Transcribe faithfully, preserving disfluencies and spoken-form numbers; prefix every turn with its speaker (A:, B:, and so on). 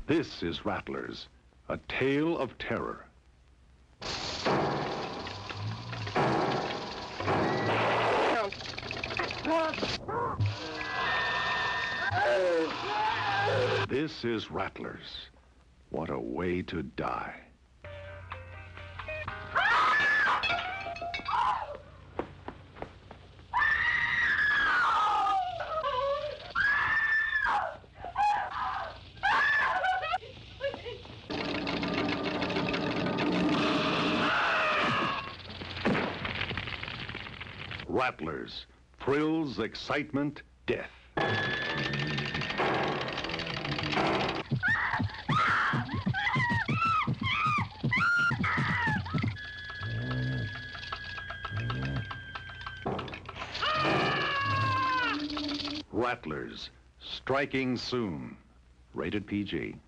A: This is Rattlers, a tale of terror. This is Rattlers. What a way to die. Rattlers. Thrills, excitement, death. Rattlers. Striking soon. Rated P G.